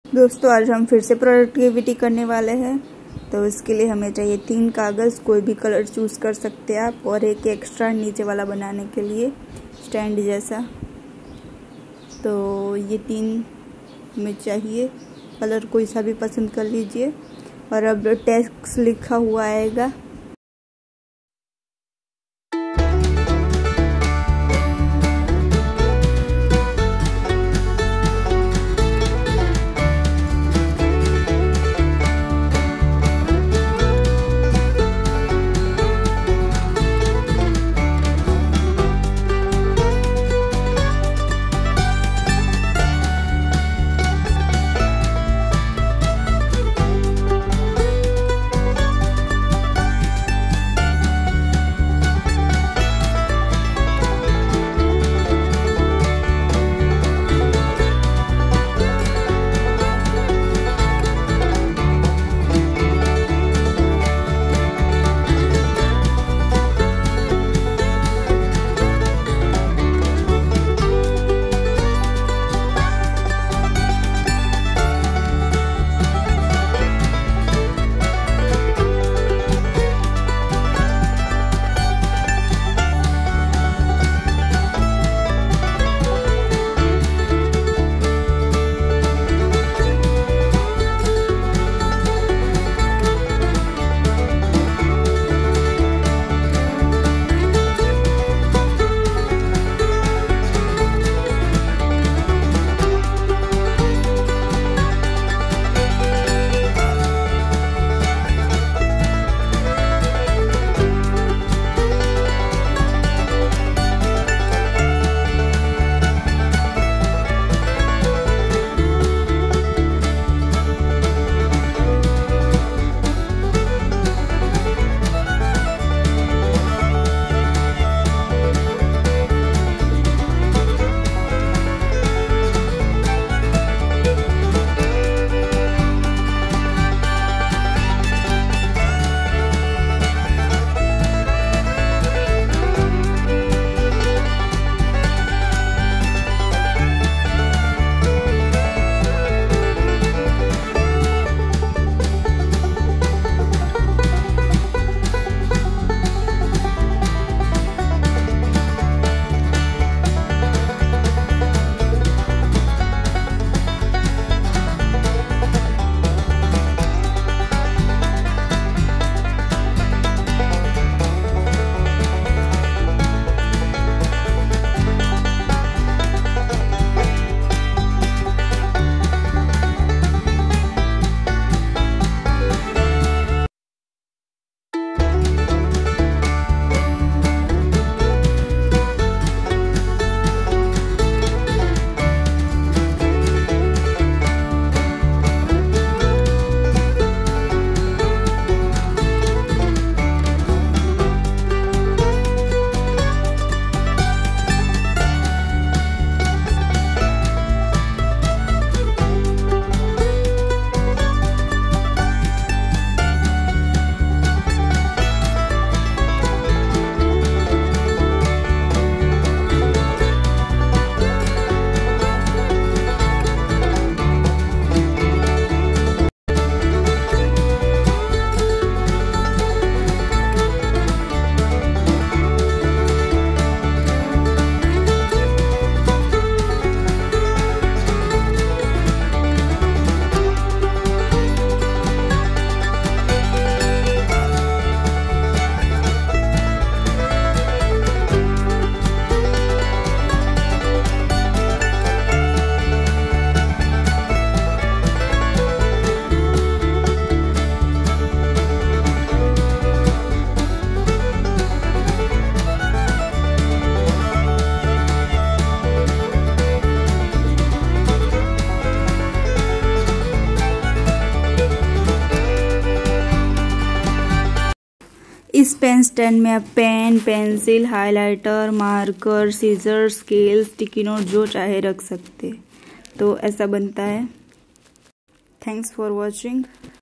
दोस्तों आज हम फिर से प्रोडक्टिविटी करने वाले हैं। तो इसके लिए हमें चाहिए 3 कागज़, कोई भी कलर चूज़ कर सकते हैं आप, और एक एक्स्ट्रा नीचे वाला बनाने के लिए स्टैंड जैसा। तो ये 3 हमें चाहिए, कलर कोई सा भी पसंद कर लीजिए। और अब टेक्स्ट लिखा हुआ आएगा। इस पेन स्टैंड में आप pen, pencil, highlighter, marker, scissor, scale, sticky note जो चाहे रख सकते। तो ऐसा बनता है। Thanks for watching.